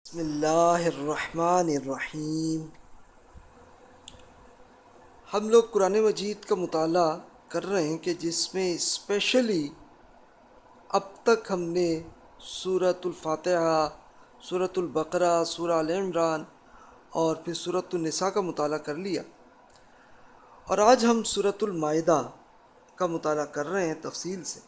بسم اللہ الرحمن الرحیم۔ ہم لوگ قرآن مجید کا مطالعہ کر رہے ہیں کہ جس میں اسپیشلی اب تک ہم نے سورۃ الفاتحہ، سورۃ البقرہ، سورہ آل عمران اور پھر سورۃ النساء کا مطالعہ کر لیا، اور آج ہم سورۃ المائدہ کا مطالعہ کر رہے ہیں تفصیل سے۔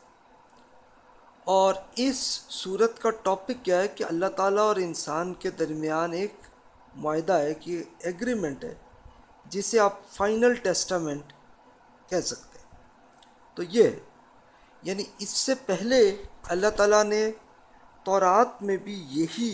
اور اس سورت کا ٹاپک کیا ہے کہ اللہ تعالیٰ اور انسان کے درمیان ایک معاہدہ ہے، کہ ایگریمنٹ ہے، جسے آپ فائنل ٹیسٹامنٹ کہہ سکتے ہیں۔ تو یہ ہے، یعنی اس سے پہلے اللہ تعالیٰ نے تورات میں بھی یہی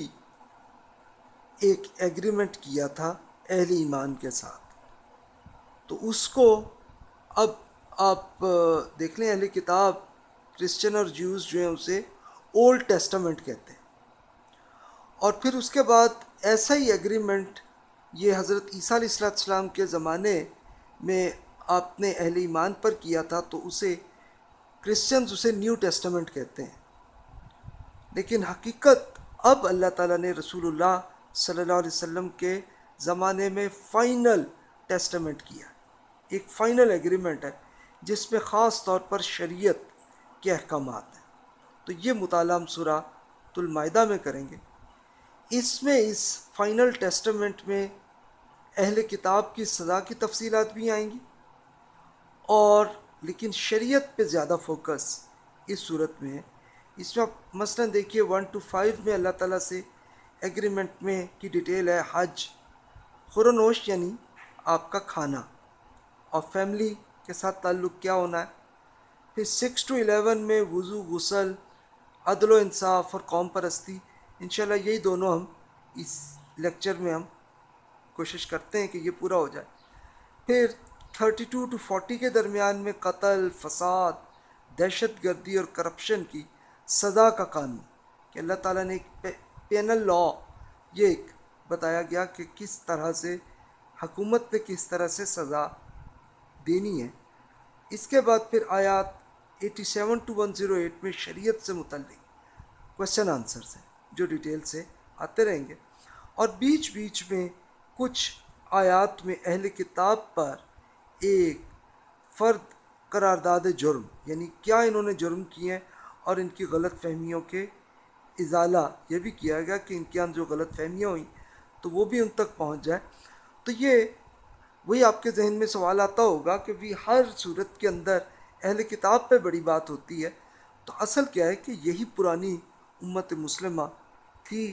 ایک ایگریمنٹ کیا تھا اہل ایمان کے ساتھ۔ تو اس کو اب آپ دیکھ لیں، اہل کتاب کرسچن اور جیوز جو ہیں اسے اولڈ ٹیسٹامنٹ کہتے ہیں، اور پھر اس کے بعد ایسا ہی ایگریمنٹ یہ حضرت عیسیٰ علیہ السلام کے زمانے میں آپ نے اہل ایمان پر کیا تھا، تو اسے کرسچنز اسے نیو ٹیسٹامنٹ کہتے ہیں۔ لیکن حقیقت اب اللہ تعالیٰ نے رسول اللہ صلی اللہ علیہ وسلم کے زمانے میں فائنل ٹیسٹامنٹ کیا، ایک فائنل ایگریمنٹ ہے جس میں خاص طور پر شریعت کے احکامات ہیں۔ تو یہ مطالعہ ہم سورہ المائدہ میں کریں گے۔ اس میں اس فائنل ٹیسٹامنٹ میں اہل کتاب کی سزا کی تفصیلات بھی آئیں گی، اور لیکن شریعت پہ زیادہ فوکس اس صورت میں ہے۔ اس میں آپ مثلا دیکھیے 1 to 5 میں اللہ تعالیٰ سے ایگریمنٹ میں کی ڈیٹیل ہے، حج، خورنوش یعنی آپ کا کھانا، اور فیملی کے ساتھ تعلق کیا ہونا ہے۔ پھر 6 to 11 میں وضو، غسل، عدل و انصاف اور قوم پرستی۔ انشاءاللہ یہی دونوں ہم اس لیکچر میں ہم کوشش کرتے ہیں کہ یہ پورا ہو جائے۔ پھر 32 to 40 کے درمیان میں قتل، فساد، دہشت گردی اور کرپشن کی سزا کا قانون، کہ اللہ تعالیٰ نے ایک پینل لا، یہ ایک بتایا گیا کہ کس طرح سے حکومت نے کس طرح سے سزا دینی ہے۔ اس کے بعد پھر آیات 87 to 108 میں شریعت سے متعلق کوشچن آنسرز ہیں جو ڈیٹیل سے آتے رہیں گے، اور بیچ بیچ میں کچھ آیات میں اہل کتاب پر ایک فرد قرارداد جرم، یعنی کیا انہوں نے جرم کیے ہیں اور ان کی غلط فہمیوں کے ازالہ یہ بھی کیا گیا کہ ان کے اندر جو غلط فہمیاں ہوئیں تو وہ بھی ان تک پہنچ جائے۔ تو یہ وہی آپ کے ذہن میں سوال آتا ہوگا کہ بھی ہر صورت کے اندر اہل کتاب پہ بڑی بات ہوتی ہے، تو اصل کیا ہے کہ یہی پرانی امت مسلمہ تھی،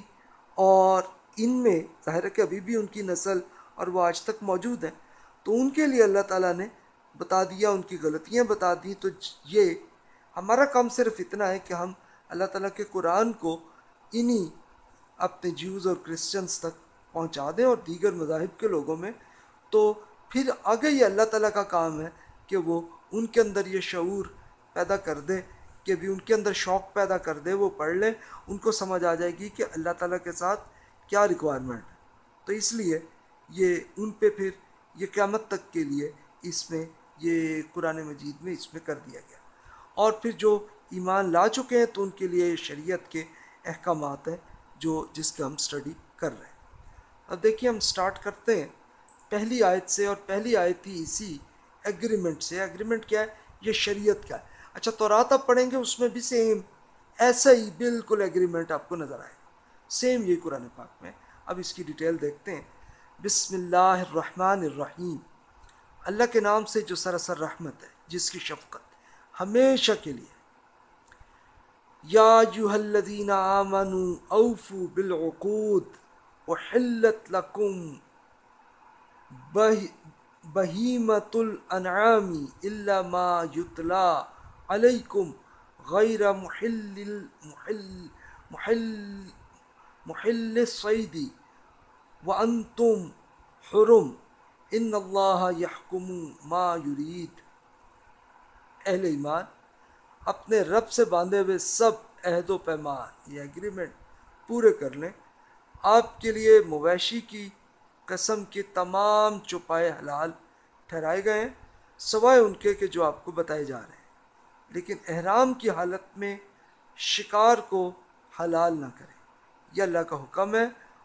اور ان میں ظاہر ہے کہ ابھی بھی ان کی نسل اور وہ آج تک موجود ہیں، تو ان کے لیے اللہ تعالیٰ نے بتا دیا، ان کی غلطیاں بتا دی۔ تو یہ ہمارا کام صرف اتنا ہے کہ ہم اللہ تعالیٰ کے قرآن کو انہی اپنے جیوز اور کرسچنز تک پہنچا دیں اور دیگر مذاہب کے لوگوں میں۔ تو پھر آگے یہ اللہ تعالیٰ کا کام ہے کہ وہ ان کے اندر یہ شعور پیدا کر دے، کہ بھی ان کے اندر شوق پیدا کر دے، وہ پڑھ لیں، ان کو سمجھ آ جائے گی کہ اللہ تعالیٰ کے ساتھ کیا ریکوائرمنٹ ہے۔ تو اس لیے یہ ان پہ پھر یہ قیامت تک کے لیے اس میں یہ قرآن مجید میں اس میں کر دیا گیا، اور پھر جو ایمان لا چکے ہیں تو ان کے لیے شریعت کے احکامات ہیں جس کا ہم سٹڈی کر رہے ہیں۔ اب دیکھیے ہم سٹارٹ کرتے ہیں پہلی آیت سے، اور پہلی آیت ہی اسی ایگریمنٹ سے۔ ایگریمنٹ کیا ہے؟ یہ شریعت کا ہے۔ اچھا تورات آپ پڑھیں گے، اس میں بھی سیم ایسا ہی بالکل ایگریمنٹ آپ کو نظر آئے گا، سیم یہ قرآن پاک میں۔ اب اس کی ڈیٹیل دیکھتے ہیں۔ بسم اللہ الرحمن الرحیم، اللہ کے نام سے جو سراسر رحمت ہے، جس کی شفقت ہمیشہ کے لیے۔ یا ایھا الذین آمنوا اوفوا بالعقود احلت لکم بہیمۃ الانعام الا ما یتلی علیکم غیر محل الصید وانتم حرم ان اللہ یحکم ما یرید۔ اہل ایمان اپنے رب سے باندھے ہوئے سب عہد و پیمان، یہ ایگریمنٹ پورے کر لیں۔ آپ کے لیے مویشی کی قسم کے تمام چوپائے حلال ٹھہرائے گئے ہیں، سوائے ان کے کہ جو آپ کو بتائے جا رہے ہیں، لیکن احرام کی حالت میں شکار کو حلال نہ کریں، یہ اللہ کا حکم ہے،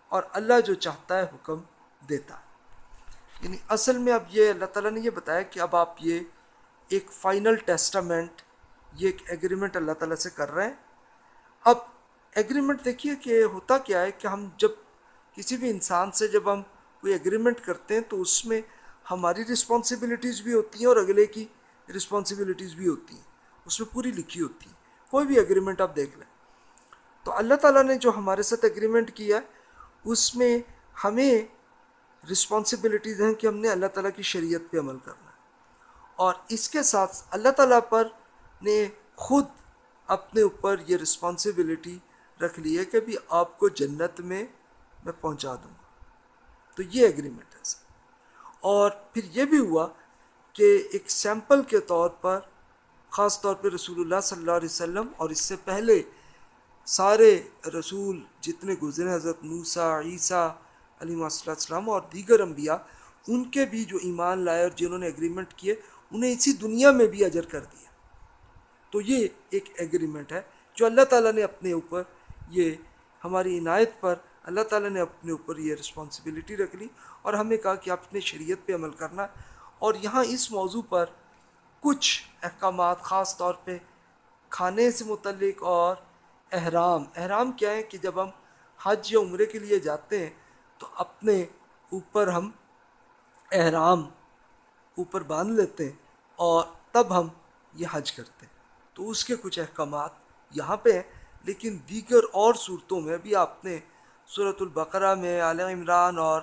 اور اللہ جو چاہتا ہے حکم دیتا ہے۔ یعنی اصل میں اب یہ اللہ تعالیٰ نے یہ بتایا کہ اب آپ یہ ایک فائنل ٹیسٹامنٹ، یہ ایک ایگریمنٹ اللہ تعالیٰ سے کر رہے ہیں۔ اب ایگریمنٹ دیکھیے کہ ہوتا کیا ہے کہ ہم جب کسی بھی انسان سے جب ہم کوئی ایگریمنٹ کرتے ہیں تو اس میں ہماری رسپانسبلٹیز بھی ہوتی ہیں اور اگلے کی رسپانسبلٹیز بھی ہوتی ہیں، اس میں پوری لکھی ہوتی ہے۔ کوئی بھی ایگریمنٹ آپ دیکھ لیں تو اللہ تعالیٰ نے جو ہمارے ساتھ ایگریمنٹ کیا ہے اس میں ہمیں رسپانسبلٹیز ہیں کہ ہم نے اللہ تعالیٰ کی شریعت پہ عمل کرنا ہے، اور اس کے ساتھ اللہ تعالیٰ پر نے خود اپنے اوپر یہ رسپانسبلٹی رکھ لی ہے کہ بھی آپ کو جنت میں پہنچا دوں گا۔ تو یہ ایگریمنٹ ہے سر۔ اور پھر یہ بھی ہوا کہ ایک سیمپل کے طور پر خاص طور پہ رسول اللہ صلی اللہ علیہ وسلم اور اس سے پہلے سارے رسول جتنے گزرے، حضرت موسیٰ، عیسیٰ علیہ السلام اور دیگر انبیاء، ان کے بھی جو ایمان لائے اور جنہوں نے ایگریمنٹ کیے انہیں اسی دنیا میں بھی اجر کر دیا۔ تو یہ ایک ایگریمنٹ ہے جو اللہ تعالیٰ نے اپنے اوپر، یہ ہماری عنایت پر اللہ تعالیٰ نے اپنے اوپر یہ رسپانسبلٹی رکھ لی اور ہمیں کہا کہ آپ اپنے شریعت پہ عمل کرنا ہے۔ اور یہاں اس موضوع پر کچھ احکامات خاص طور پہ کھانے سے متعلق اور احرام کیا ہے کہ جب ہم حج یا عمرے کے لیے جاتے ہیں تو اپنے اوپر ہم احرام اوپر باندھ لیتے ہیں اور تب ہم یہ حج کرتے ہیں۔ تو اس کے کچھ احکامات یہاں پہ ہیں، لیکن دیگر اور صورتوں میں بھی آپ نے سورۃ البقرہ میں، آل عمران اور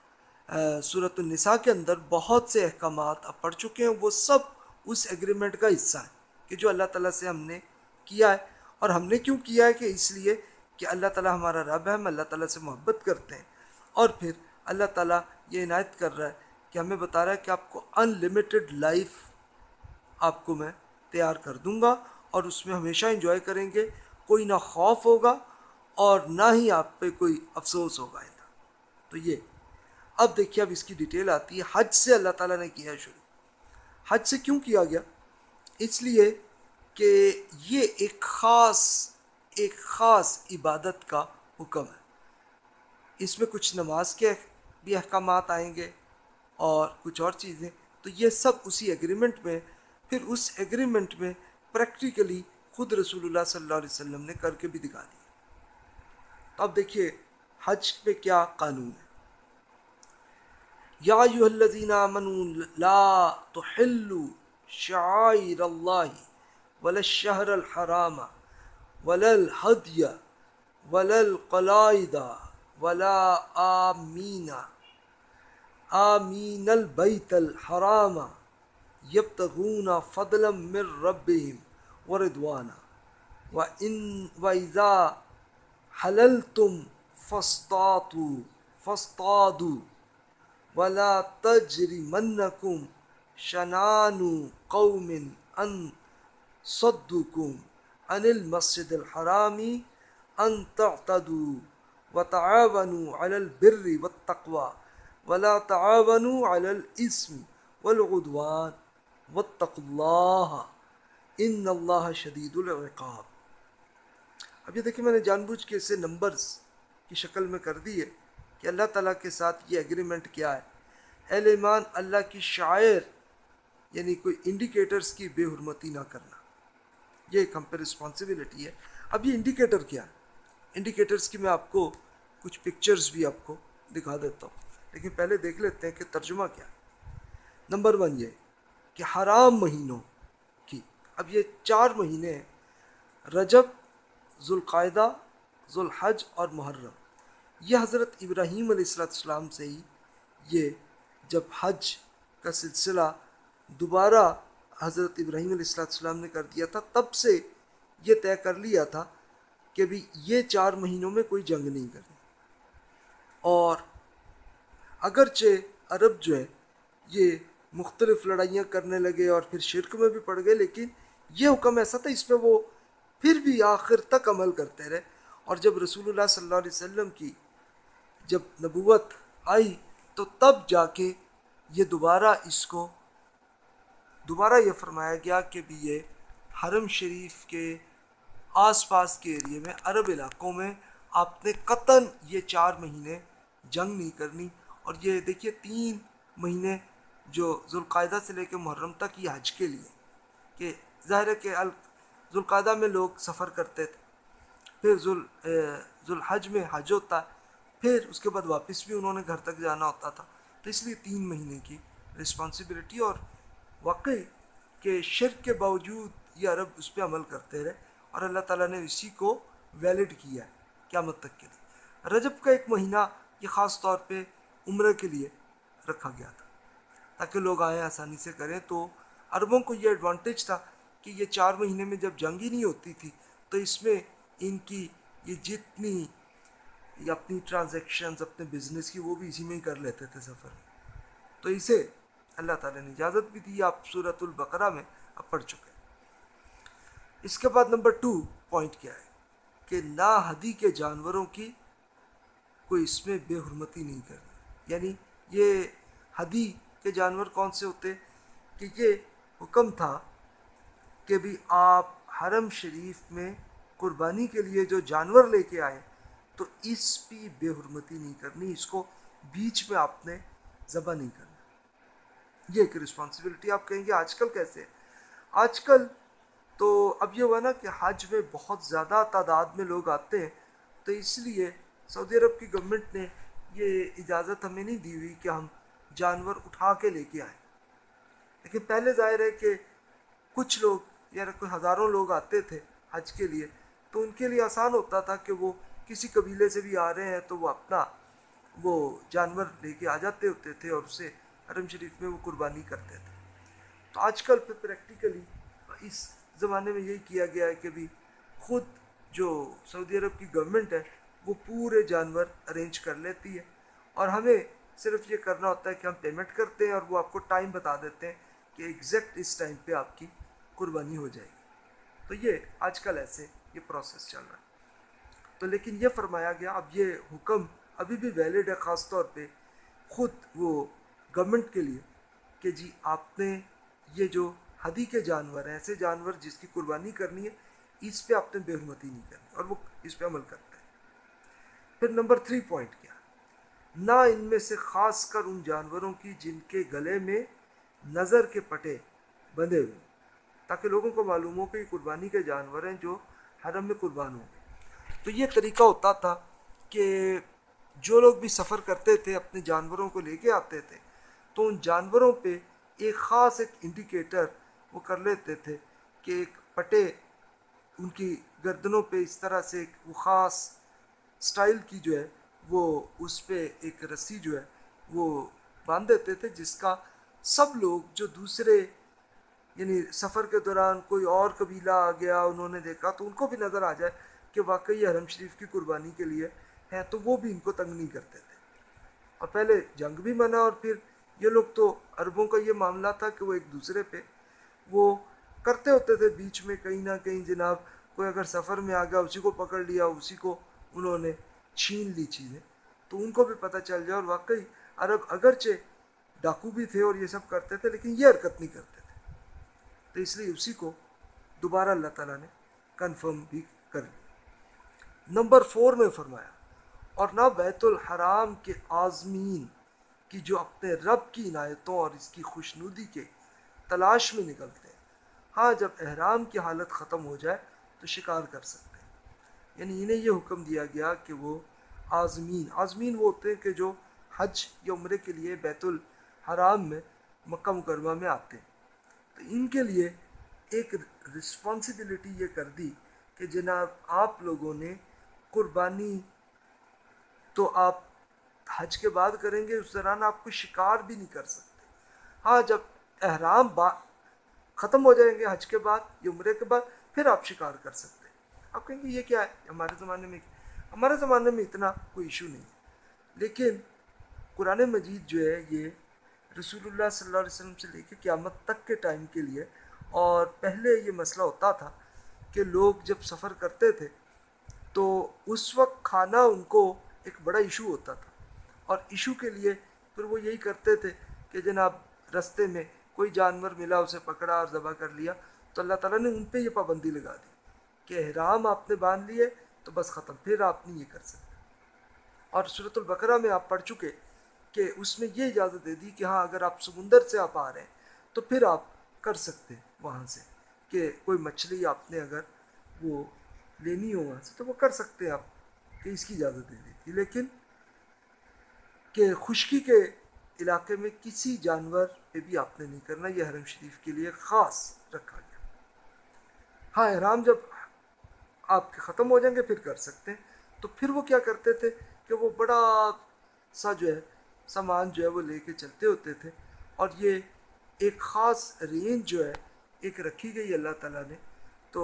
سورۃ النساء کے اندر بہت سے احکامات آپ پڑھ چکے ہیں، وہ سب اس ایگریمنٹ کا حصہ ہیں کہ جو اللہ تعالیٰ سے ہم نے کیا ہے۔ اور ہم نے کیوں کیا ہے کہ اس لیے کہ اللہ تعالیٰ ہمارا رب ہے، ہم اللہ تعالیٰ سے محبت کرتے ہیں، اور پھر اللہ تعالیٰ یہ عنایت کر رہا ہے کہ ہمیں بتا رہا ہے کہ آپ کو ان لمیٹڈ لائف آپ کو میں تیار کر دوں گا اور اس میں ہمیشہ انجوائے کریں گے، کوئی نہ خوف ہوگا اور نہ ہی آپ پہ کوئی افسوس ہوگا۔ تو یہ اب دیکھیے، اب اس کی ڈیٹیل آتی ہے۔ حج سے اللہ تعالیٰ نے کیا شروع۔ حج سے کیوں کیا گیا؟ اس لیے کہ یہ ایک خاص عبادت کا حکم ہے۔ اس میں کچھ نماز کے بھی احکامات آئیں گے اور کچھ اور چیزیں، تو یہ سب اسی ایگریمنٹ میں، پھر اس ایگریمنٹ میں پریکٹیکلی خود رسول اللہ صلی اللہ علیہ وسلم نے کر کے بھی دکھا دیا۔ تو اب دیکھیے حج پہ کیا قانون ہے۔ یا ایھا الذین آمنوا لا تحلوا شعائر اللہ ولا الشہر الحرام ولا الہدی ولا القلائد ولا آمین البیت الحرام یبتغون فضلا من ربہم ورضوانا وَإِذَا حَلَلْتُمْ فَاصْطَادُوا وَلَا تَجْرِمَنَّكُمْ شَنَآنُ قَوْمٍ أَن صَدُّوكُمْ عَنِ الْمَسْجِدِ الْحَرَامِ أَن تَعْتَدُوا وَتَعَاوَنُوا عَلَى الْبِرِّ وَالتَّقْوَى وَلَا تَعَاوَنُوا عَلَى الْإِثْمِ وَالْعُدْوَانِ وَاتَّقُوا اللَّهَ إِنَّ اللَّهَ شَدِيدُ الْعِقَابِ۔ اب یہ دیکھیں، میں نے جان بوجھ کے اسے نمبرز کی شکل میں کر دی ہے کہ اللہ تعالیٰ کے ساتھ یہ ایگریمنٹ کیا ہے۔ اہل ایمان اللہ کی شعائر یعنی کوئی انڈیکیٹرز کی بے حرمتی نہ کرنا، یہ ایک ہم پہ رسپانسبلٹی ہے۔ اب یہ انڈیکیٹر کیا ہے؟ انڈیکیٹرز کی میں آپ کو کچھ پکچرز بھی آپ کو دکھا دیتا ہوں، لیکن پہلے دیکھ لیتے ہیں کہ ترجمہ کیا ہے۔ نمبر 1 یہ کہ حرام مہینوں کی، اب یہ 4 مہینے ہیں، رجب، ذوالقعدہ، ذوالحج اور محرم۔ یہ حضرت ابراہیم علیہ السلام سے ہی یہ جب حج کا سلسلہ دوبارہ حضرت ابراہیم علیہ السلام نے کر دیا تھا، تب سے یہ طے کر لیا تھا کہ بھی یہ 4 مہینوں میں کوئی جنگ نہیں کرنی۔ اور اگرچہ عرب جو ہے یہ مختلف لڑائیاں کرنے لگے اور پھر شرک میں بھی پڑ گئے، لیکن یہ حکم ایسا تھا اس پہ وہ پھر بھی آخر تک عمل کرتے رہے۔ اور جب رسول اللہ صلی اللہ علیہ وسلم کی جب نبوت آئی تو تب جا کے یہ دوبارہ یہ فرمایا گیا کہ بھی یہ حرم شریف کے آس پاس کے ایریے میں، عرب علاقوں میں آپ نے قطعاً یہ 4 مہینے جنگ نہیں کرنی. اور یہ دیکھیے 3 مہینے جو ذوالقعدہ سے لے کے محرم تک یہ حج کے لیے، کہ ظاہر ہے کہ ذوالقعدہ میں لوگ سفر کرتے تھے، پھر ذوالحج میں حج ہوتا ہے، پھر اس کے بعد واپس بھی انہوں نے گھر تک جانا ہوتا تھا. تو اس لیے 3 مہینے کی رسپانسبلٹی. اور واقعی کہ شرک کے باوجود یہ عرب اس پہ عمل کرتے رہے اور اللہ تعالیٰ نے اسی کو ویلڈ کیا ہے قیامت تک کے لیے. رجب کا 1 مہینہ یہ خاص طور پہ عمرہ کے لیے رکھا گیا تھا تاکہ لوگ آئیں آسانی سے کریں. تو عربوں کو یہ ایڈوانٹیج تھا کہ یہ 4 مہینے میں جب جنگ ہی نہیں ہوتی تھی تو اس میں ان کی یہ جتنی یہ اپنی ٹرانزیکشنز اپنے بزنس کی وہ بھی اسی میں ہی کر لیتے تھے سفر میں. تو اسے اللہ تعالیٰ نے اجازت بھی دی. آپ سورۃ البقرہ میں اب پڑھ چکے ہیں. اس کے بعد نمبر 2 پوائنٹ کیا ہے کہ نا ہدی کے جانوروں کی کوئی اس میں بے حرمتی نہیں کرنی. یعنی یہ ہدی کے جانور کون سے ہوتے کہ یہ حکم تھا کہ بھی آپ حرم شریف میں قربانی کے لیے جو جانور لے کے آئے تو اس کی بے حرمتی نہیں کرنی، اس کو بیچ میں آپ نے ذبح نہیں کرنا. یہ ایک رسپانسبلٹی. آپ کہیں گے آج کل کیسے؟ آج کل تو اب یہ ہوا نا کہ حج میں بہت زیادہ تعداد میں لوگ آتے ہیں، تو اس لیے سعودی عرب کی گورنمنٹ نے یہ اجازت ہمیں نہیں دی ہوئی کہ ہم جانور اٹھا کے لے کے آئیں. لیکن پہلے ظاہر ہے کہ کچھ لوگ یا کوئی ہزاروں لوگ آتے تھے حج کے لیے، تو ان کے لیے آسان ہوتا تھا کہ وہ کسی قبیلے سے بھی آ رہے ہیں تو وہ اپنا وہ جانور لے کے آ جاتے ہوتے تھے اور اسے حرم شریف میں وہ قربانی کرتے تھے. تو آج کل پہ پریکٹیکلی اس زمانے میں یہی کیا گیا ہے کہ بھی خود جو سعودی عرب کی گورنمنٹ ہے وہ پورے جانور ارینج کر لیتی ہے اور ہمیں صرف یہ کرنا ہوتا ہے کہ ہم پیمنٹ کرتے ہیں اور وہ آپ کو ٹائم بتا دیتے ہیں کہ ایگزیکٹ اس ٹائم پہ آپ کی قربانی ہو جائے گی. تو یہ آج کل ایسے یہ پروسیس چل رہا ہے. تو لیکن یہ فرمایا گیا اب یہ حکم ابھی بھی ویلڈ ہے خاص طور پہ خود وہ گورنمنٹ کے لیے کہ جی آپ نے یہ جو ہدی کے جانور ہیں، ایسے جانور جس کی قربانی کرنی ہے، اس پہ آپ نے بے حرمتی نہیں کرنی اور وہ اس پہ عمل کرتے ہیں. پھر نمبر 3 پوائنٹ کیا، نہ ان میں سے خاص کر ان جانوروں کی جن کے گلے میں نظر کے پٹے بندھے ہوئے تاکہ لوگوں کو معلوم ہو کہ یہ قربانی کے جانور ہیں جو حرم میں قربان ہوں گے. تو یہ طریقہ ہوتا تھا کہ جو لوگ بھی سفر کرتے تھے اپنے جانوروں کو لے کے آتے تھے تو ان جانوروں پہ ایک خاص ایک انڈیکیٹر وہ کر لیتے تھے کہ ایک پٹے ان کی گردنوں پہ اس طرح سے ایک وہ خاص سٹائل کی جو ہے وہ اس پہ ایک رسی جو ہے وہ باندھ دیتے تھے جس کا سب لوگ جو دوسرے یعنی سفر کے دوران کوئی اور قبیلہ آ گیا انہوں نے دیکھا تو ان کو بھی نظر آ جائے کہ واقعی حرم شریف کی قربانی کے لیے ہے، تو وہ بھی ان کو تنگ نہیں کرتے تھے. اور پہلے جنگ بھی منع اور پھر یہ لوگ تو عربوں کا یہ معاملہ تھا کہ وہ ایک دوسرے پہ وہ کرتے ہوتے تھے بیچ میں کہیں نہ کہیں جناب کوئی اگر سفر میں آ گیا اسی کو پکڑ لیا، اسی کو انہوں نے چھین لی چیزیں تو ان کو بھی پتہ چل جائے. اور واقعی عرب اگرچہ ڈاکو بھی تھے اور یہ سب کرتے تھے لیکن یہ حرکت نہیں کرتے تھے، تو اس لیے اسی کو دوبارہ اللہ تعالیٰ نے کنفرم بھی کر لیا. نمبر 4 میں فرمایا اور نہ بیت الحرام کے عازمین کی جو اپنے رب کی عنایتوں اور اس کی خوشنودی کے تلاش میں نکلتے ہیں، ہاں جب احرام کی حالت ختم ہو جائے تو شکار کر سکتے ہیں. یعنی انہیں یہ حکم دیا گیا کہ وہ عازمین وہ ہوتے ہیں کہ جو حج یا عمرے کے لیے بیت الحرام میں مکہ مکرمہ میں آتے ہیں. تو ان کے لیے ایک رسپانسبلٹی یہ کر دی کہ جناب آپ لوگوں نے قربانی تو آپ حج کے بعد کریں گے، اس دوران آپ کو شکار بھی نہیں کر سکتے. ہاں جب احرام ختم ہو جائیں گے حج کے بعد یا عمرے کے بعد پھر آپ شکار کر سکتے ہیں. آپ کہیں گے یہ کیا ہے ہمارے زمانے میں اتنا کوئی ایشو نہیں ہے. لیکن قرآن مجید جو ہے یہ رسول اللہ صلی اللہ علیہ وسلم سے لے کے قیامت تک کے ٹائم کے لیے، اور پہلے یہ مسئلہ ہوتا تھا کہ لوگ جب سفر کرتے تھے تو اس وقت کھانا ان کو ایک بڑا ایشو ہوتا تھا اور ایشو کے لیے پھر وہ یہی کرتے تھے کہ جناب رستے میں کوئی جانور ملا اسے پکڑا اور ذبح کر لیا. تو اللہ تعالیٰ نے ان پہ یہ پابندی لگا دی کہ احرام آپ نے باندھ لیے تو بس ختم، پھر آپ نہیں یہ کر سکتے۔ اور سورۃ البقرہ میں آپ پڑھ چکے کہ اس میں یہ اجازت دے دی کہ ہاں اگر آپ سمندر سے آپ آ رہے ہیں تو پھر آپ کر سکتے ہیں وہاں سے، کہ کوئی مچھلی آپ نے اگر وہ لینی ہو وہاں سے تو وہ کر سکتے ہیں آپ، کہ اس کی اجازت دے دی تھی۔ لیکن کہ خشکی کے علاقے میں کسی جانور پہ بھی آپ نے نہیں کرنا، یہ حرم شریف کے لیے خاص رکھا گیا۔ ہاں احرام جب آپ کے ختم ہو جائیں گے پھر کر سکتے ہیں۔ تو پھر وہ کیا کرتے تھے کہ وہ بڑا سا جو ہے سامان جو ہے وہ لے کے چلتے ہوتے تھے، اور یہ ایک خاص رینج جو ہے ایک رکھی گئی اللہ تعالیٰ نے، تو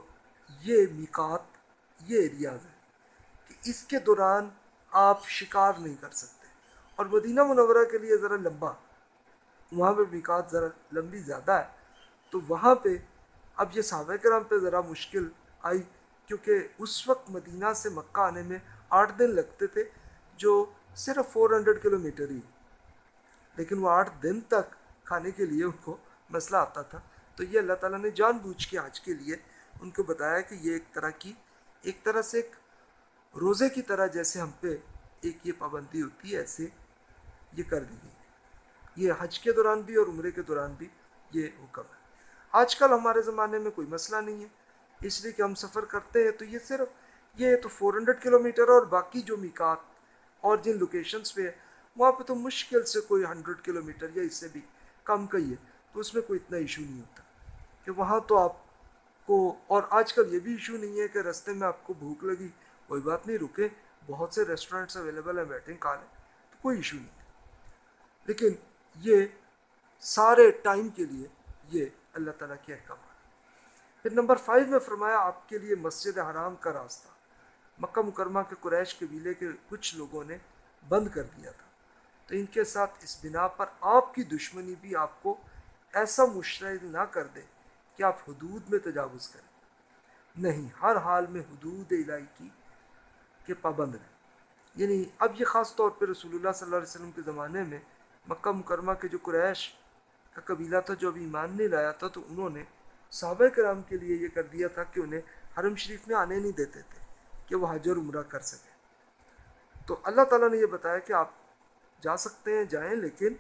یہ میقات، یہ ایریاز ہے کہ اس کے دوران آپ شکار نہیں کر سکتے۔ اور مدینہ منورہ کے لیے ذرا لمبا، وہاں پہ میقات ذرا لمبی زیادہ ہے، تو وہاں پہ اب یہ صحابہ کرام پہ ذرا مشکل آئی، کیونکہ اس وقت مدینہ سے مکہ آنے میں 8 دن لگتے تھے، جو صرف 400 کلومیٹر ہی، لیکن وہ 8 دن تک کھانے کے لیے ان کو مسئلہ آتا تھا۔ تو یہ اللہ تعالیٰ نے جان بوجھ کے حج کے لیے ان کو بتایا کہ یہ ایک طرح سے ایک روزے کی طرح جیسے ہم پہ ایک یہ پابندی ہوتی ہے، ایسے یہ کر دی گئی۔ یہ حج کے دوران بھی اور عمرے کے دوران بھی یہ حکم ہے۔ آج کل ہمارے زمانے میں کوئی مسئلہ نہیں ہے، اس لیے کہ ہم سفر کرتے ہیں تو یہ صرف یہ تو 400 کلومیٹر، اور باقی جو میقات اور جن لوکیشنز پہ ہے وہاں پہ تو مشکل سے کوئی 100 کلومیٹر یا اس سے بھی کم کا ہی ہے، تو اس میں کوئی اتنا ایشو نہیں ہوتا کہ وہاں تو آپ کو۔ اور آج کل یہ بھی ایشو نہیں ہے کہ رستے میں آپ کو بھوک لگی، کوئی بات نہیں، رکے، بہت سے ریسٹورنٹس اویلیبل ہیں، بیٹھیں کھا لیں، تو کوئی ایشو نہیں ہے۔ لیکن یہ سارے ٹائم کے لیے یہ اللہ تعالیٰ کے احکامات۔ پھر نمبر 5 میں فرمایا آپ کے لیے مسجد حرام کا راستہ مکہ مکرمہ کے قریش قبیلے کے کچھ لوگوں نے بند کر دیا تھا، تو ان کے ساتھ اس بنا پر آپ کی دشمنی بھی آپ کو ایسا مشتعل نہ کر دے کہ آپ حدود میں تجاوز کریں، نہیں، ہر حال میں حدود الہی کی کے پابند رہیں۔ یعنی اب یہ خاص طور پہ رسول اللہ صلی اللہ علیہ وسلم کے زمانے میں مکہ مکرمہ کے جو قریش کا قبیلہ تھا جو ابھی ایمان نہیں لایا تھا، تو انہوں نے صحابہ کرام کے لیے یہ کر دیا تھا کہ انہیں حرم شریف میں آنے نہیں دیتے تھے کہ وہ حج اور عمرہ کر سکیں۔ تو اللہ تعالیٰ نے یہ بتایا کہ آپ جا سکتے ہیں، جائیں، لیکن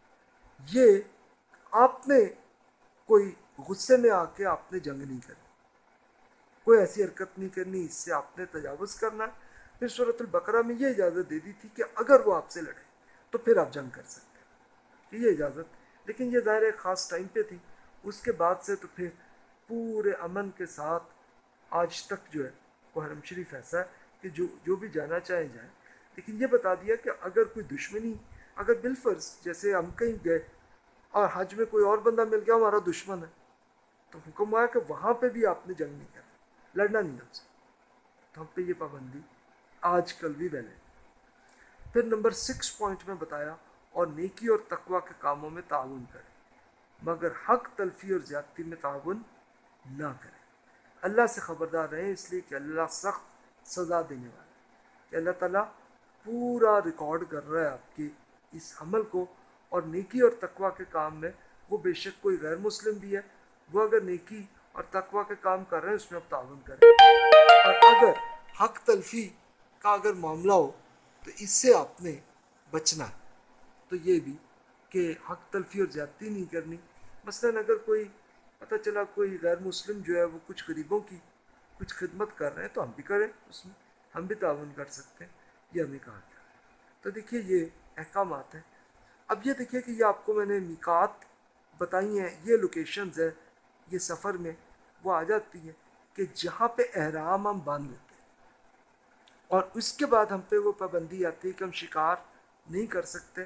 یہ آپ نے کوئی غصے میں آ کے آپ نے جنگ نہیں کرنی، کوئی ایسی حرکت نہیں کرنی، اس سے آپ نے تجاوز کرنا ہے۔ پھر سورۃ البقرہ میں یہ اجازت دے دی تھی کہ اگر وہ آپ سے لڑے تو پھر آپ جنگ کر سکتے ہیں، یہ اجازت، لیکن یہ ظاہر ایک خاص ٹائم پہ تھی۔ اس کے بعد سے تو پھر پورے امن کے ساتھ آج تک جو ہے وہ حرم شریف ایسا ہے کہ جو بھی جانا چاہے جائیں۔ لیکن یہ بتا دیا کہ اگر کوئی دشمنی، اگر بالفرض جیسے ہم کہیں گئے اور حج میں کوئی اور بندہ مل گیا ہمارا دشمن ہے، تو حکم ہوا کہ وہاں پہ بھی آپ نے جنگ نہیں کرنا، لڑنا نہیں ہم سے، تو ہم پہ یہ پابندی آج کل بھی ویلڈ ہے۔ پھر نمبر 6 پوائنٹ میں بتایا، اور نیکی اور تقوی کے کاموں میں تعاون کریں، مگر حق تلفی اور زیادتی میں تعاون نہ کریں۔ اللہ سے خبردار رہیں، اس لیے کہ اللہ سخت سزا دینے والا ہے، کہ اللہ تعالیٰ پورا ریکارڈ کر رہا ہے آپ کے اس عمل کو۔ اور نیکی اور تقوی کے کام میں وہ بے شک کوئی غیر مسلم بھی ہے، وہ اگر نیکی اور تقوی کے کام کر رہے ہیں اس میں آپ تعاون کریں، اور اگر حق تلفی کا اگر معاملہ ہو تو اس سے آپ نے بچنا ہے۔ تو یہ بھی کہ حق تلفی اور زیادتی نہیں کرنی۔ مثلاً اگر کوئی پتہ چلا کوئی غیر مسلم جو ہے وہ کچھ غریبوں کی کچھ خدمت کر رہے ہیں تو ہم بھی کریں، اس میں ہم بھی تعاون کر سکتے ہیں، یہ ہمیں کہا گیا۔ تو دیکھیے یہ احکامات ہیں۔ اب یہ دیکھیے کہ یہ آپ کو میں نے میقات بتائی ہیں، یہ لوکیشنز ہیں، یہ سفر میں وہ آ جاتی ہیں کہ جہاں پہ احرام ہم باندھ لیتے ہیں، اور اس کے بعد ہم پہ وہ پابندی آتی ہے کہ ہم شکار نہیں کر سکتے۔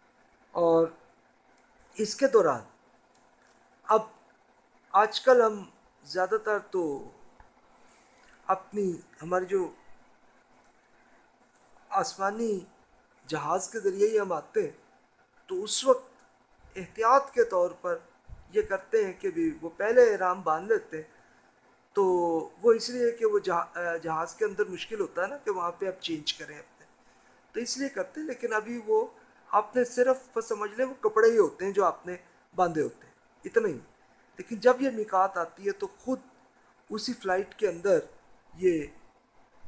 اور اس کے دوران اب آج کل ہم زیادہ تر تو ہماری جو آسمانی جہاز کے ذریعے ہی ہم آتے ہیں، تو اس وقت احتیاط کے طور پر یہ کرتے ہیں کہ بھی وہ پہلے احرام باندھ لیتے ہیں، تو وہ اس لیے کہ وہ جہاز کے اندر مشکل ہوتا ہے نا کہ وہاں پہ آپ چینج کریں اپنے، تو اس لیے کرتے ہیں۔ لیکن ابھی وہ آپ نے صرف سمجھ لیں وہ کپڑے ہی ہوتے ہیں جو آپ نے باندھے ہوتے ہیں، اتنا ہی۔ لیکن جب یہ میقات آتی ہے تو خود اسی فلائٹ کے اندر یہ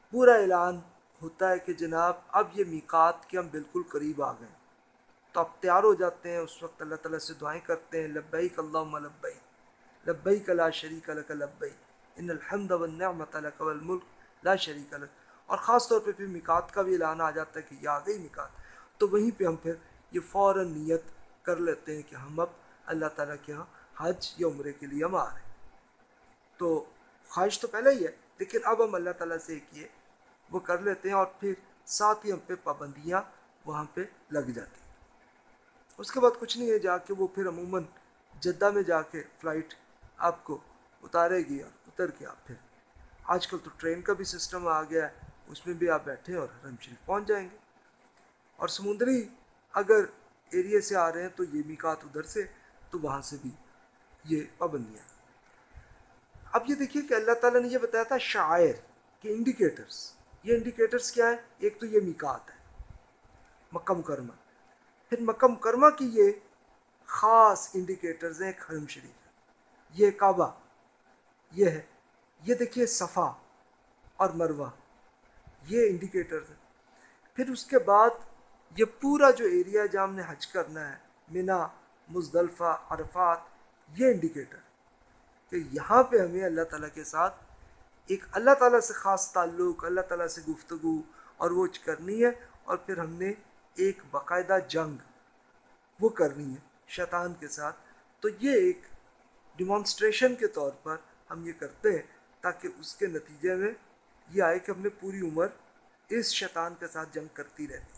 پورا اعلان ہوتا ہے کہ جناب اب یہ میقات کے ہم بالکل قریب آ گئے، تو آپ تیار ہو جاتے ہیں، اس وقت اللہ تعالیٰ سے دعائیں کرتے ہیں، لبیک اللہم لبیک لبیک لا شریک لک لبیک ان الحمد والنعمت لک والملک لا شریک لک۔ اور خاص طور پہ پھر میقات کا بھی اعلان آ جاتا ہے کہ یہ آ گئی میقات، تو وہیں پہ ہم پھر یہ فوراً نیت کر لیتے ہیں کہ ہم اب اللہ تعالیٰ کے ہاں حج یا عمرے کے لیے ہم آ رہے ہیں۔ تو خواہش تو پہلے ہی ہے، لیکن اب ہم اللہ تعالیٰ سے ایک یہ وہ کر لیتے ہیں، اور پھر ساتھ ہی ہم پہ پابندیاں وہاں پہ لگ جاتی ہیں۔ اس کے بعد کچھ نہیں ہے، جا کے وہ پھر عموماً جدہ میں جا کے فلائٹ آپ کو اتارے گی، اور اتر کے آپ پھر آج کل تو ٹرین کا بھی سسٹم آ گیا ہے، اس میں بھی آپ بیٹھیں اور حرم شریف پہنچ جائیں گے۔ اور سمندری اگر ایریے سے آ رہے ہیں تو یہ میقات ادھر سے، تو وہاں سے بھی یہ پابندیاں ہیں۔ اب یہ دیکھیے کہ اللہ تعالیٰ نے یہ بتایا تھا شعائر کے انڈیکیٹرز، یہ انڈیکیٹرز کیا ہے؟ ایک تو یہ میقات ہے مکہ مکرمہ، پھر مکہ مکرمہ کی یہ خاص انڈیکیٹرز ہیں، ایک حرم شریف، یہ کعبہ، یہ ہے، یہ دیکھیے صفا اور مروہ، یہ انڈیکیٹرز ہیں۔ پھر اس کے بعد یہ پورا جو ایریا جہاں ہم نے حج کرنا ہے، منا، مزدلفہ، عرفات، یہ انڈیکیٹر کہ یہاں پہ ہمیں اللہ تعالیٰ کے ساتھ ایک اللہ تعالیٰ سے خاص تعلق، اللہ تعالیٰ سے گفتگو اور وہ کرنی ہے، اور پھر ہم نے ایک باقاعدہ جنگ وہ کرنی ہے شیطان کے ساتھ۔ تو یہ ایک ڈیمانسٹریشن کے طور پر ہم یہ کرتے ہیں، تاکہ اس کے نتیجے میں یہ آئے کہ ہم نے پوری عمر اس شیطان کے ساتھ جنگ کرتی رہتی۔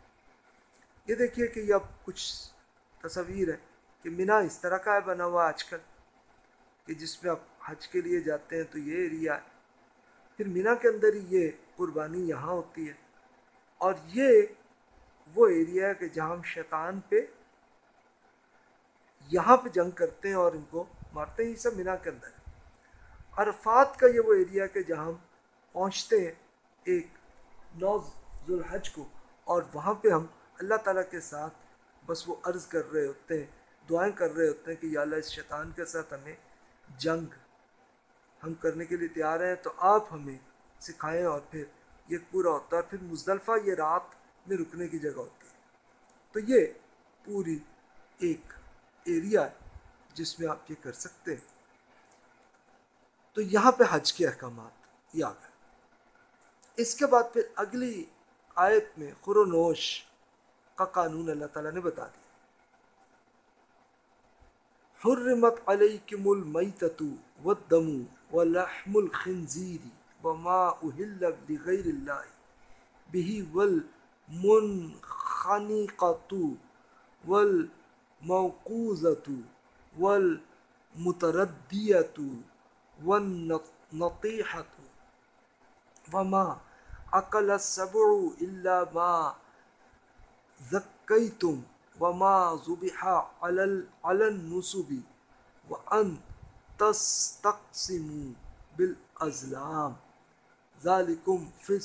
یہ دیکھیے کہ یہ اب کچھ تصاویر ہے کہ مینا اس طرح کا ہے بنا ہوا آج کل، کہ جس میں آپ حج کے لیے جاتے ہیں تو یہ ایریا ہے، پھر مینا کے اندر ہی یہ قربانی یہاں ہوتی ہے، اور یہ وہ ایریا ہے کہ جہاں ہم شیطان پہ یہاں پہ جنگ کرتے ہیں اور ان کو مارتے ہیں، یہ سب مینا کے اندر ہے۔ عرفات کا یہ وہ ایریا کہ جہاں ہم پہنچتے ہیں ایک 9 ذوالحج کو، اور وہاں پہ ہم اللہ تعالیٰ کے ساتھ بس وہ عرض کر رہے ہوتے ہیں، دعائیں کر رہے ہوتے ہیں کہ یا اللہ اس شیطان کے ساتھ ہمیں جنگ ہم کرنے کے لیے تیار ہیں، تو آپ ہمیں سکھائیں، اور پھر یہ پورا ہوتا ہے۔ پھر مزدلفہ یہ رات میں رکنے کی جگہ ہوتی ہے۔ تو یہ پوری ایک ایریا ہے جس میں آپ یہ کر سکتے ہیں۔ تو یہاں پہ حج کے احکامات یہ آ گئے۔ اس کے بعد پھر اگلی آیت میں خور و نوش کا قانون اللہ تعالیٰ نے بتا دیا۔ حرمت علیکم المیتۃ والدم ولحم الخنزیر وما اہل لغیر اللہ بہ والمنخنقۃ والموقوذۃ والمتردیۃ والنطیحۃ وما اکل السبع الا ما ذکیتم وما ذبح علی النصب وان تستقسموا بالازلام ذالکم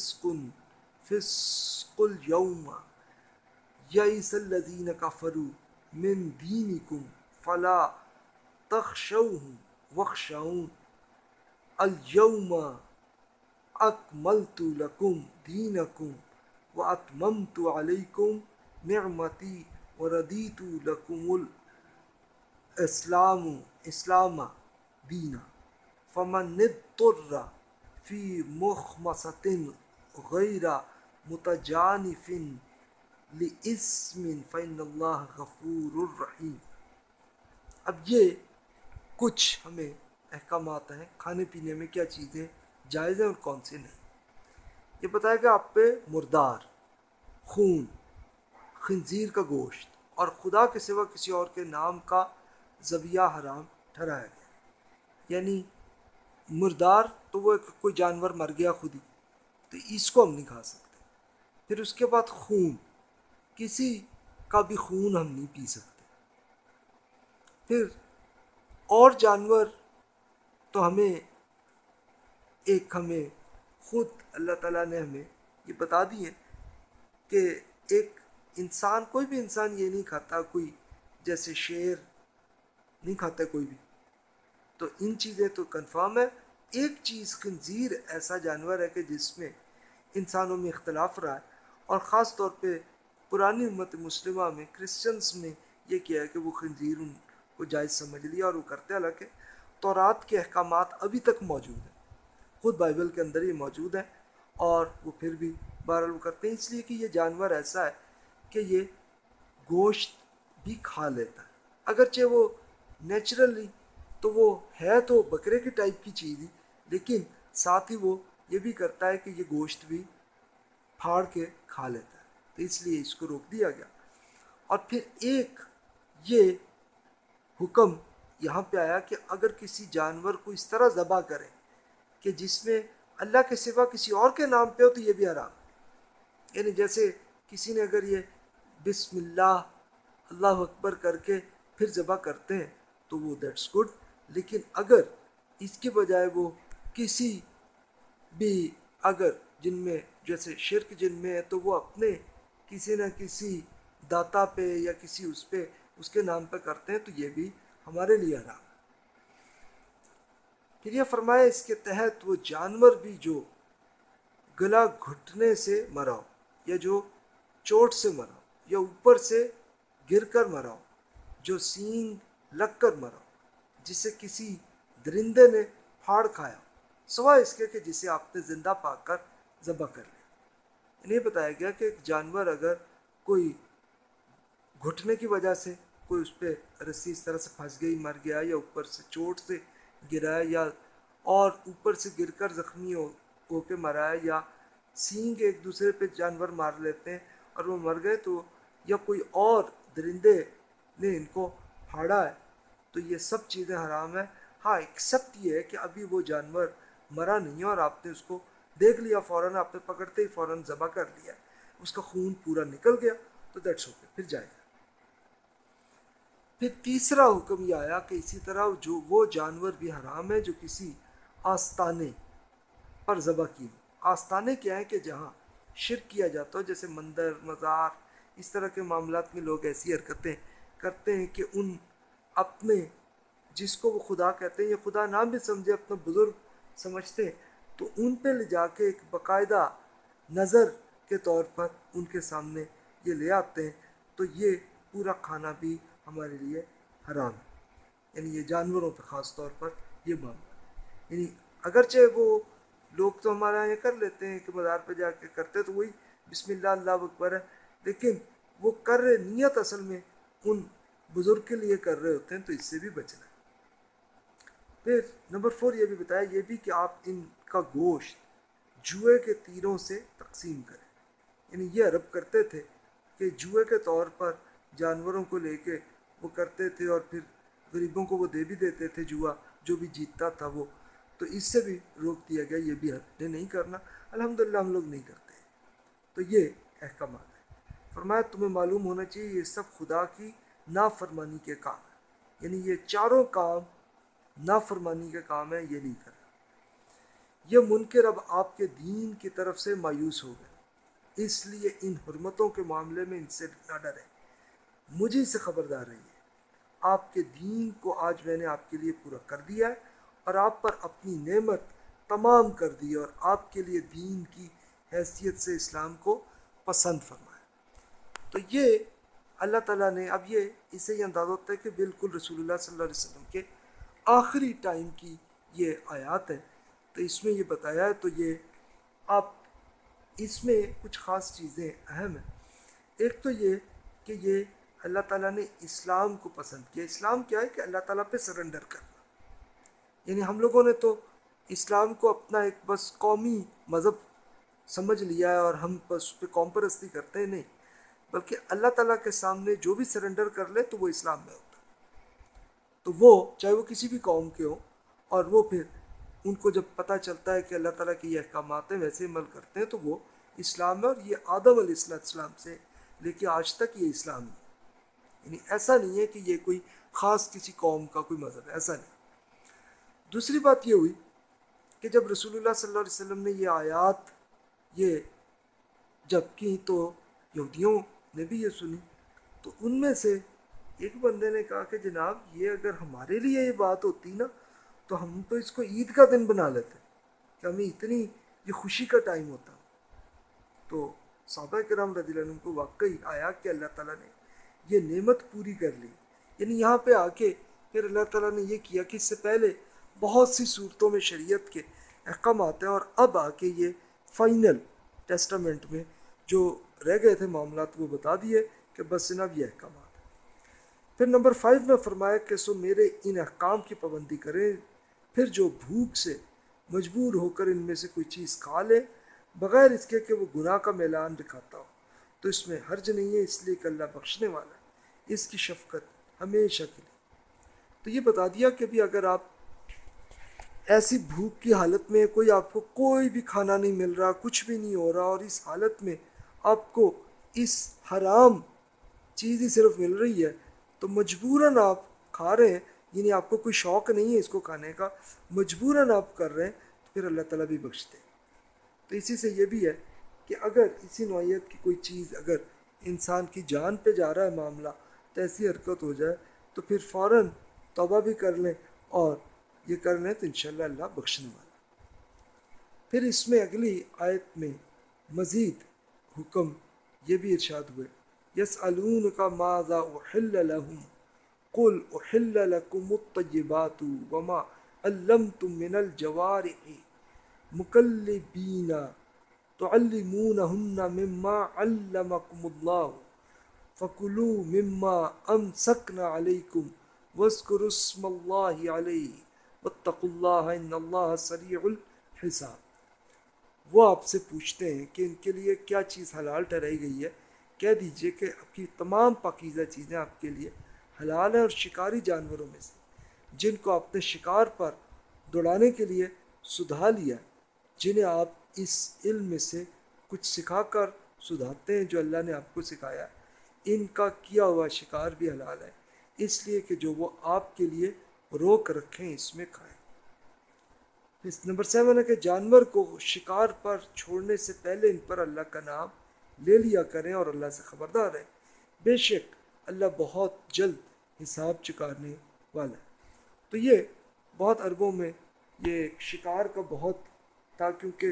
فسق اليوم یئس الذین کفروا من دینکم فلا تخشوهم واخشون اليوم اکملت لکم دینکم واتممت علیکم نعمتی وردیت لکم الاسلام دینا فمن اضطر فی مخمصۃ غیر متجانف لإثم فإن اللہ غفور الرحیم۔ اب یہ کچھ ہمیں احکامات ہیں کھانے پینے میں کیا چیزیں جائز ہیں اور کون سی نہیں۔ یہ بتایا کہ آپ پہ مردار، خون، خنزیر کا گوشت اور خدا کے سوا کسی اور کے نام کا ذبیحہ حرام ٹھہرایا گیا۔ یعنی مردار تو وہ کوئی جانور مر گیا خود ہی، تو اس کو ہم نہیں کھا سکتے۔ پھر اس کے بعد خون، کسی کا بھی خون ہم نہیں پی سکتے۔ پھر اور جانور تو ہمیں خود اللہ تعالیٰ نے ہمیں یہ بتا دی ہے کہ ایک انسان، کوئی بھی انسان یہ نہیں کھاتا، کوئی جیسے شیر نہیں کھاتا کوئی بھی، تو ان چیزیں تو کنفرم ہے۔ ایک چیز خنزیر ایسا جانور ہے کہ جس میں انسانوں میں اختلاف رہا ہے، اور خاص طور پہ پرانی امت مسلمہ میں کرسچنس میں یہ کیا ہے کہ وہ خنزیر ان کو جائز سمجھ لیا اور وہ کرتے، حالانکہ تورات کے احکامات ابھی تک موجود ہیں، خود بائبل کے اندر یہ موجود ہے، اور وہ پھر بھی بہرحال وہ کرتے ہیں، اس لیے کہ یہ جانور ایسا ہے کہ یہ گوشت بھی کھا لیتا ہے، اگرچہ وہ نیچرلی تو وہ ہے تو بکرے کی ٹائپ کی چیز ہی، لیکن ساتھ ہی وہ یہ بھی کرتا ہے کہ یہ گوشت بھی پھاڑ کے کھا لیتا ہے، تو اس لیے اس کو روک دیا گیا۔ اور پھر ایک یہ حکم یہاں پہ آیا کہ اگر کسی جانور کو اس طرح ذبح کرے کہ جس میں اللہ کے سوا کسی اور کے نام پہ ہو تو یہ بھی حرام ہے، یعنی جیسے کسی نے اگر یہ بسم اللہ اللہ اکبر کر کے پھر ذبح کرتے ہیں تو وہ دیٹس گڈ، لیکن اگر اس کے بجائے وہ کسی بھی اگر جن میں جیسے شرک جن میں ہے تو وہ اپنے کسی نہ کسی داتا پہ یا کسی اس پہ اس کے نام پہ کرتے ہیں تو یہ بھی ہمارے لیے حرام ہے۔ پھر یہ فرمایا اس کے تحت وہ جانور بھی جو گلا گھٹنے سے مرا ہو، یا جو چوٹ سے مرا ہو، یا اوپر سے گر کر مرا ہو، جو سینگ لگ کر مرا ہو، جسے کسی درندے نے پھاڑ کھایا ہو، سوائے اس کے کہ جسے آپ نے زندہ پا کر ذبح کر لیا۔ انہیں بتایا گیا کہ ایک جانور اگر کوئی گھٹنے کی وجہ سے کوئی اس پہ رسی اس طرح سے پھنس گئی مر گیا، یا اوپر سے چوٹ سے گرا ہے، یا اور اوپر سے گر کر زخمی ہو کے مرا ہے، یا سینگ ایک دوسرے پہ جانور مار لیتے ہیں اور وہ مر گئے، تو یا کوئی اور درندے نے ان کو پھاڑا ہے، تو یہ سب چیزیں حرام ہیں۔ ہاں ایکسپٹ یہ ہے کہ ابھی وہ جانور مرا نہیں ہے اور آپ نے اس کو دیکھ لیا، فوراً آپ نے پکڑتے ہی فوراً ذبح کر لیا، اس کا خون پورا نکل گیا تو دیٹس اوکے، پھر جائے گا۔ پھر تیسرا حکم یہ آیا کہ اسی طرح جو وہ جانور بھی حرام ہے جو کسی آستانے پر ذبح کی ہو۔ آستانے کیا ہے کہ جہاں شرک کیا جاتا ہو، جیسے مندر، مزار، اس طرح کے معاملات میں لوگ ایسی حرکتیں کرتے ہیں کہ ان اپنے جس کو وہ خدا کہتے ہیں یا خدا نام بھی سمجھے اپنا بزرگ سمجھتے ہیں، تو ان پہ لے جا کے ایک باقاعدہ نظر کے طور پر ان کے سامنے یہ لے آتے ہیں، تو یہ پورا کھانا بھی ہمارے لیے حرام ہے، یعنی یہ جانوروں پہ خاص طور پر یہ معاملہ، یعنی اگرچہ وہ لوگ تو ہمارے یہاں یہ کر لیتے ہیں کہ مزار پہ جا کے کرتے تو وہی بسم اللہ اللہ اکبر ہے، لیکن وہ کر رہے نیت اصل میں ان بزرگ کے لیے کر رہے ہوتے ہیں، تو اس سے بھی بچنا ہے۔ پھر نمبر 4 یہ بھی بتایا یہ بھی کہ آپ ان کا گوشت جوئے کے تیروں سے تقسیم کریں، یعنی یہ عرب کرتے تھے کہ جوئے کے طور پر جانوروں کو لے کے وہ کرتے تھے اور پھر غریبوں کو وہ دے بھی دیتے تھے جوا، جو بھی جیتتا تھا وہ، تو اس سے بھی روک دیا گیا، یہ بھی ہم نے نہیں کرنا، الحمدللہ ہم لوگ نہیں کرتے، تو یہ احکامات ہیں۔ فرمایا تمہیں معلوم ہونا چاہیے یہ سب خدا کی نافرمانی کے کام ہیں، یعنی یہ چاروں کام نافرمانی کے کام ہیں، یہ نہیں کرنا۔ یہ منکر اب آپ کے دین کی طرف سے مایوس ہو گئے، اس لیے ان حرمتوں کے معاملے میں ان سے نہ ڈریں، مجھے سے خبردار رہیے۔ آپ کے دین کو آج میں نے آپ کے لیے پورا کر دیا ہے اور آپ پر اپنی نعمت تمام کر دی ہے، اور آپ کے لیے دین کی حیثیت سے اسلام کو پسند فرمایا۔ تو یہ اللہ تعالیٰ نے اب یہ اس سے یہ اندازہ ہوتا ہے کہ بالکل رسول اللہ صلی اللہ علیہ وسلم کے آخری ٹائم کی یہ آیات ہے، تو اس میں یہ بتایا ہے، تو یہ آپ اس میں کچھ خاص چیزیں اہم ہیں۔ ایک تو یہ کہ یہ اللہ تعالیٰ نے اسلام کو پسند کیا۔ اسلام کیا ہے کہ اللہ تعالیٰ پہ سرنڈر کرنا، یعنی ہم لوگوں نے تو اسلام کو اپنا ایک بس قومی مذہب سمجھ لیا ہے اور ہم بس اس پہ قوم پرستی کرتے ہیں، نہیں، بلکہ اللہ تعالیٰ کے سامنے جو بھی سرنڈر کر لے تو وہ اسلام میں ہوتا ہے، تو وہ چاہے وہ کسی بھی قوم کے ہوں، اور وہ پھر ان کو جب پتہ چلتا ہے کہ اللہ تعالیٰ کے یہ احکامات ہیں ویسے عمل کرتے ہیں تو وہ اسلام ہے، اور یہ آدم علیہ السلام سے لے کے آج تک یہ اسلام ہے، یعنی ایسا نہیں ہے کہ یہ کوئی خاص کسی قوم کا کوئی مذہب ہے، ایسا نہیں۔ دوسری بات یہ ہوئی کہ جب رسول اللہ صلی اللہ علیہ وسلم نے یہ آیات یہ جب کی تو یہودیوں نے بھی یہ سنی، تو ان میں سے ایک بندے نے کہا کہ جناب یہ اگر ہمارے لیے یہ بات ہوتی نا تو ہم تو اس کو عید کا دن بنا لیتے، کہ ہمیں اتنی یہ خوشی کا ٹائم ہوتا، تو صحابہ کرام رضی اللہ عنہ کو واقعی آیا کہ اللہ تعالیٰ نے یہ نعمت پوری کر لی. یعنی یہاں پہ آ کے پھر اللہ تعالیٰ نے یہ کیا کہ اس سے پہلے بہت سی صورتوں میں شریعت کے احکام آتے ہیں اور اب آ کے یہ فائنل ٹیسٹامنٹ میں جو رہ گئے تھے معاملات وہ بتا دیے کہ بس جناب یہ احکامات ہیں. پھر نمبر 5 میں فرمایا کہ سو میرے ان احکام کی پابندی کریں، پھر جو بھوک سے مجبور ہو کر ان میں سے کوئی چیز کھا لے بغیر اس کے کہ وہ گناہ کا میلان دکھاتا ہو تو اس میں حرج نہیں ہے، اس لیے کہ اللہ بخشنے والا ہے، اس کی شفقت ہمیشہ کے لیے. تو یہ بتا دیا کہ بھی اگر آپ ایسی بھوک کی حالت میں کوئی آپ کو کوئی بھی کھانا نہیں مل رہا، کچھ بھی نہیں ہو رہا، اور اس حالت میں آپ کو اس حرام چیز ہی صرف مل رہی ہے تو مجبوراً آپ کھا رہے ہیں، یعنی آپ کو کوئی شوق نہیں ہے اس کو کھانے کا، مجبوراً آپ کر رہے ہیں، تو پھر اللہ تعالیٰ بھی بخشتے ہیں. تو اسی سے یہ بھی ہے کہ اگر اسی نوعیت کی کوئی چیز اگر انسان کی جان پہ جا رہا ہے معاملہ، تو ایسی حرکت ہو جائے تو پھر فوراً توبہ بھی کر لیں اور یہ کر لیں تو انشاءاللہ اللہ بخشنے والا. پھر اس میں اگلی آیت میں مزید حکم یہ بھی ارشاد ہوئے، یسألونک ماذا احل لہم قل احل لکم الطیبات وما علمتم من الجوارح مکلبین تعلمونہن مما علمکم اللہ فکلوا مما امسکنا علیکم واذکروا اسم اللہ علیہ واتقوا اللہ ان اللہ سریع الحساب. وہ آپ سے پوچھتے ہیں کہ ان کے لیے کیا چیز حلال ٹھہرائی گئی ہے، کہہ دیجئے کہ آپ کی تمام پاکیزہ چیزیں آپ کے لیے حلال ہیں، اور شکاری جانوروں میں سے جن کو آپ نے شکار پر دوڑانے کے لیے سدھا لیا، جنہیں آپ اس علم میں سے کچھ سکھا کر سدھاتے ہیں جو اللہ نے آپ کو سکھایا، ان کا کیا ہوا شکار بھی حلال ہے، اس لیے کہ جو وہ آپ کے لیے روک رکھیں اس میں کھائیں. نمبر 7 ہے کہ جانور کو شکار پر چھوڑنے سے پہلے ان پر اللہ کا نام لے لیا کریں اور اللہ سے خبردار رہیں، بے شک اللہ بہت جلد حساب چکانے والا ہے. تو یہ بہت عربوں میں یہ شکار کا بہت تھا،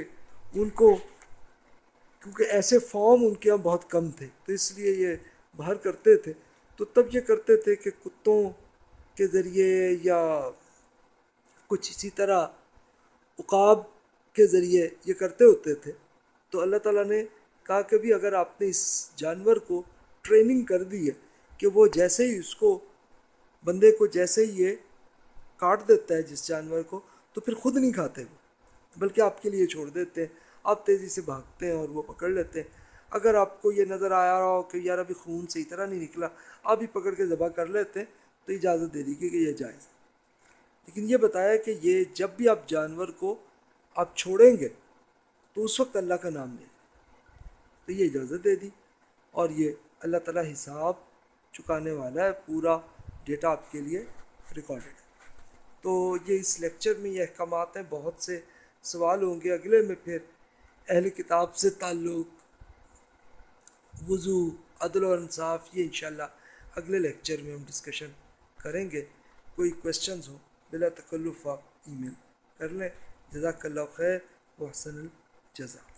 کیونکہ ایسے فارم ان کے یہاں بہت کم تھے، تو اس لیے یہ باہر کرتے تھے. تو تب یہ کرتے تھے کہ کتوں کے ذریعے یا کچھ اسی طرح عقاب کے ذریعے یہ کرتے ہوتے تھے. تو اللہ تعالیٰ نے کہا کہ بھی اگر آپ نے اس جانور کو ٹریننگ کر دی ہے کہ وہ جیسے ہی اس کو بندے کو جیسے ہی یہ کاٹ دیتا ہے جس جانور کو تو پھر خود نہیں کھاتے وہ، بلکہ آپ کے لیے چھوڑ دیتے ہیں، آپ تیزی سے بھاگتے ہیں اور وہ پکڑ لیتے ہیں. اگر آپ کو یہ نظر آیا رہا ہو کہ یار ابھی خون صحیح طرح نہیں نکلا، آپ ہی پکڑ کے ذبح کر لیتے ہیں تو اجازت دے دی کہ یہ جائز ہے. لیکن یہ بتایا کہ یہ جب بھی آپ جانور کو آپ چھوڑیں گے تو اس وقت اللہ کا نام لیں، تو یہ اجازت دے دی. اور یہ اللہ تعالیٰ حساب چکانے والا ہے، پورا ڈیٹا آپ کے لیے ریکارڈڈ ہے. تو یہ اس لیکچر میں یہ احکامات ہیں. بہت سے سوال ہوں گے اگلے میں، پھر اہل کتاب سے تعلق، وضو، عدل و انصاف، یہ انشاءاللہ اگلے لیکچر میں ہم ڈسکشن کریں گے. کوئی کویسچنز ہو بلا تکلف آپ ای میل کر لیں. جزاک اللہ خیر و احسن الجزا.